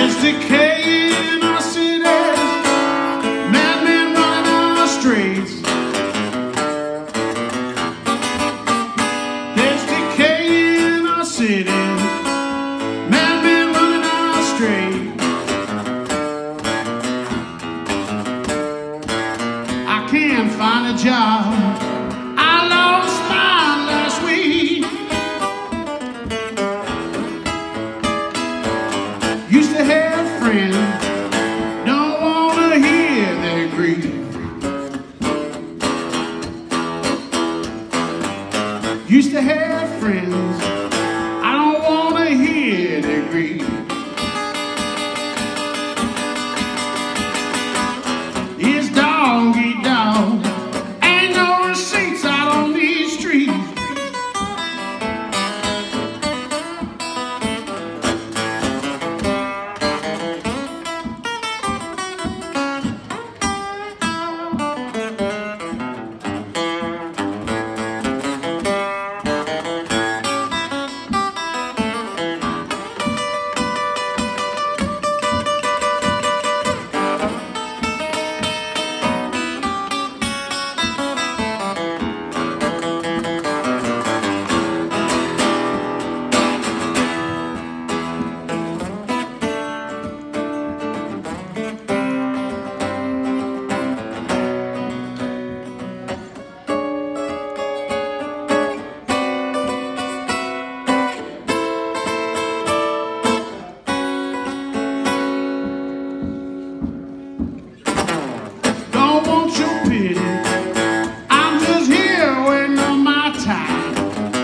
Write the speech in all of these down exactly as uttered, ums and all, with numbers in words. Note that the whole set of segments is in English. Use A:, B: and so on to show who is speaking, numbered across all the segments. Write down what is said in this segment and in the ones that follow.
A: There's decay in our cities, madmen running our streets. There's decay in our cities, madmen running our streets. I can't find a job. I lost mine last week. Used to have friends, don't wanna hear their grief. Used to have friends, I don't wanna hear their grief. It's dog eat dog, ain't no receipts out on these streets. I'm just here waiting on my time.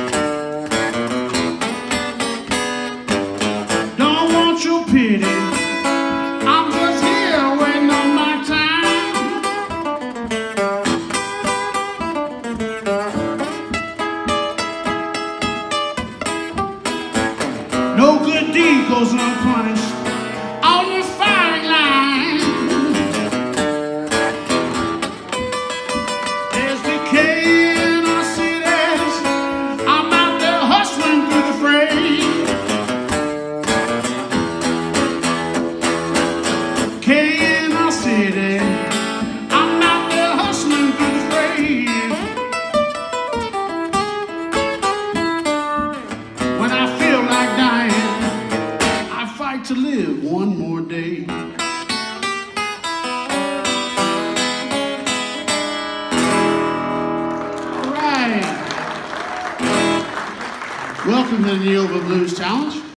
A: Don't want your pity, I'm just here waiting on my time. No good deed goes unpunished on the firing line. Decay in our city, I'm out there hustling through the fray. When I feel like dying, I fight to live one more day. All right. Welcome to the NEOBA Blues Challenge.